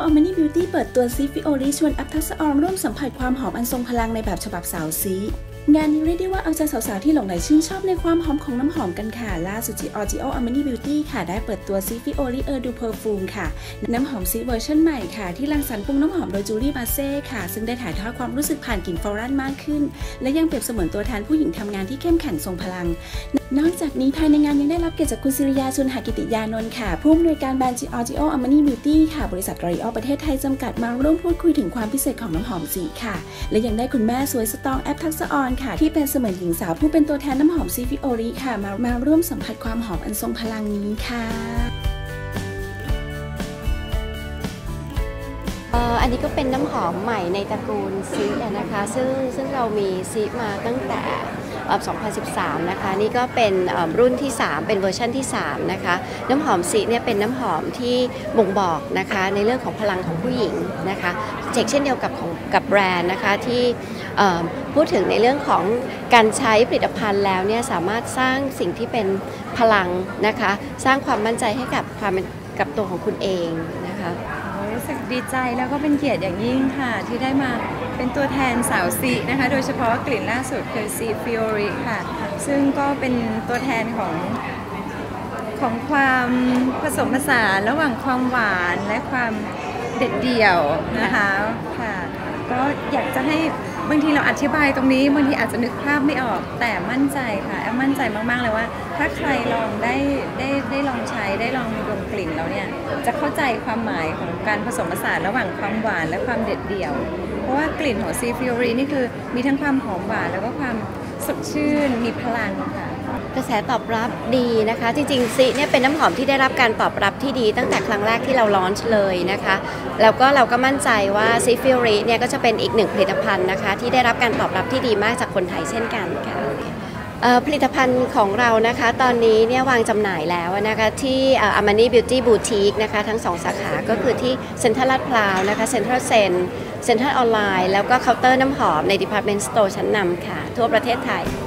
Armani Beauty เปิดตัวซีฟิโอริชวนแอปทักษะออนร่วมสัมผัสความหอมอันทรงพลังในแบบฉบับสาวซีงานนี้เรียกได้ว่าเอาใจสาวๆที่หลงใหลชื่นชอบในความหอมของน้ำหอมกันค่ะล่าสุดGiorgio Armani Beauty ค่ะได้เปิดตัวซีฟิโอริดูเพอร์ฟูมค่ะน้ำหอมซีเวอร์ชันใหม่ค่ะที่รังสรรค์ปรุงน้ำหอมโดยจูลี่บาเซ่ค่ะซึ่งได้ถ่ายทอดความรู้สึกผ่านกลิ่นฟลอรัลมากขึ้นและยังเปรียบเสมือนตัวแทนผู้หญิงทำงานที่เข้มแข็งทรงพลังนอกจากนี้ภายในงานยังได้รับเกียรติจากคุณศิริยาชุนหกิติยานนท์ค่ะผู้อำนวยการแบรนด์ Giorgio Armani Beauty ค่ะบริษัท L'Oréal ประเทศไทยจำกัดมาร่วมพูดคุยถึงความพิเศษของน้ำหอมสีค่ะและยังได้คุณแม่สวยสตรองแอปทักษะออนค่ะที่เป็นเสมือนหญิงสาวผู้เป็นตัวแทนน้ำหอมซีฟิโอริค่ะมาร่วมสัมผัสความหอมอันทรงพลังนี้ค่ะอันนี้ก็เป็นน้ำหอมใหม่ในตระกูลซีนะคะซึ่งเรามีซีมาตั้งแต่2013นะคะนี่ก็เป็นรุ่นที่3เป็นเวอร์ชันที่3นะคะน้ำหอมซีเนี่ยเป็นน้ำหอมที่บ่งบอกนะคะในเรื่องของพลังของผู้หญิงนะคะเช่นเดียวกับแบรนด์นะคะที่พูดถึงในเรื่องของการใช้ผลิตภัณฑ์แล้วเนี่ยสามารถสร้างสิ่งที่เป็นพลังนะคะสร้างความมั่นใจให้กับตัวของคุณเองนะคะรู้สึกดีใจแล้วก็เป็นเกียรติอย่างยิ่งค่ะที่ได้มาเป็นตัวแทนสาวซีนะคะโดยเฉพาะกลิ่นล่าสุดคือซีฟิโอริค่ะซึ่งก็เป็นตัวแทนของความผสมผสานระหว่างความหวานและความเด็ดเดี่ยวนะคะค่ะก็อยากจะให้บางทีเราอธิบายตรงนี้บางทีอาจจะนึกภาพไม่ออกแต่มั่นใจค่ะแอมมั่นใจมากๆเลยว่าถ้าใครลองได้ลองใช้ได้ลองดมกลิ่นแล้วเนี่ยจะเข้าใจความหมายของการผสมผสานระหว่างความหวานและความเด็ดเดี่ยวเพราะว่ากลิ่นของซีฟิโอรินี่คือมีทั้งความหอมหวานแล้วก็ความสดชื่นมีพลังค่ะกระแสตอบรับดีนะคะจริงๆซีเนี่ยเป็นน้ำหอมที่ได้รับการตอบรับที่ดีตั้งแต่ครั้งแรกที่เราลอนช์เลยนะคะแล้วก็เราก็มั่นใจว่าซีฟิโอริเนี่ยก็จะเป็นอีกหนึ่งผลิตภัณฑ์นะคะที่ได้รับการตอบรับที่ดีมากจากคนไทยเช่นกันค่ะผลิตภัณฑ์ของเรานะคะตอนนี้เนี่ยวางจำหน่ายแล้วนะคะที่Armani Beauty Boutique นะคะทั้ง2สาขาก็คือที่เซ็นทรัลลาดพร้าวนะคะเซ็นทรัลเซ็นทรัลออนไลน์แล้วก็เคาน์เตอร์น้ำหอมใน Department Store ชั้นนำค่ะทั่วประเทศไทย